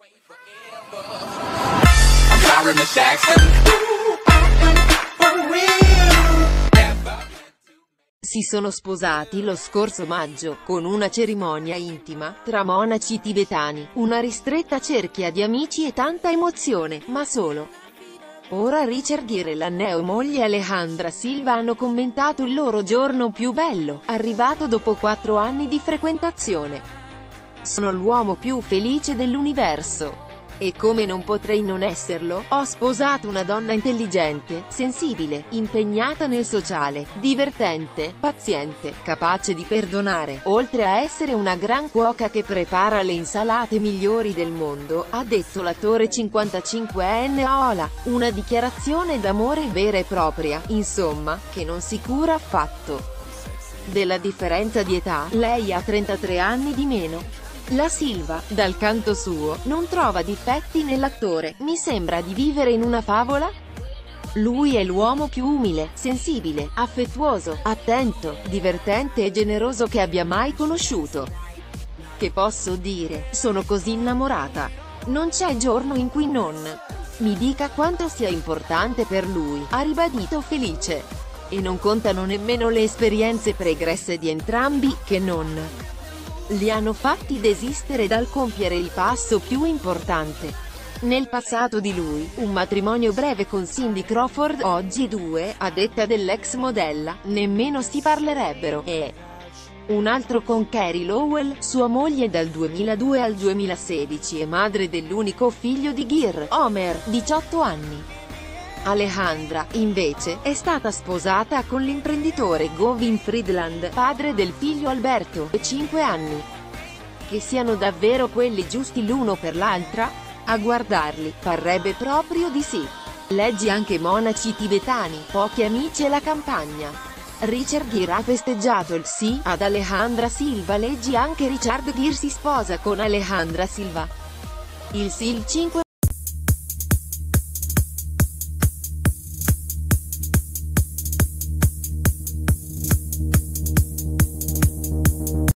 Si sono sposati lo scorso maggio, con una cerimonia intima, tra monaci tibetani, una ristretta cerchia di amici e tanta emozione, ma solo. Ora Richard Gere e la neomoglie Alejandra Silva hanno commentato il loro giorno più bello, arrivato dopo 4 anni di frequentazione. Sono l'uomo più felice dell'universo. E come non potrei non esserlo, ho sposato una donna intelligente, sensibile, impegnata nel sociale, divertente, paziente, capace di perdonare, oltre a essere una gran cuoca che prepara le insalate migliori del mondo, ha detto l'attore 55enne a Hola, una dichiarazione d'amore vera e propria, insomma, che non si cura affatto della differenza di età. Lei ha 33 anni di meno. La Silva, dal canto suo, non trova difetti nell'attore, mi sembra di vivere in una favola? Lui è l'uomo più umile, sensibile, affettuoso, attento, divertente e generoso che abbia mai conosciuto. Che posso dire, sono così innamorata. Non c'è giorno in cui non mi dica quanto sia importante per lui, ha ribadito felice. E non contano nemmeno le esperienze pregresse di entrambi, che non li hanno fatti desistere dal compiere il passo più importante. Nel passato di lui, un matrimonio breve con Cindy Crawford, oggi 2, a detta dell'ex modella, nemmeno si parlerebbero, e un altro con Carey Lowell, sua moglie dal 2002 al 2016 e madre dell'unico figlio di Gere, Homer, 18 anni. Alejandra, invece, è stata sposata con l'imprenditore Govin Friedland, padre del figlio Alberto, 5 anni. Che siano davvero quelli giusti l'uno per l'altra? A guardarli, parrebbe proprio di sì. Leggi anche monaci tibetani, pochi amici e la campagna. Richard Gere ha festeggiato il sì ad Alejandra Silva. Leggi anche Richard Gere si sposa con Alejandra Silva. Il sì il 5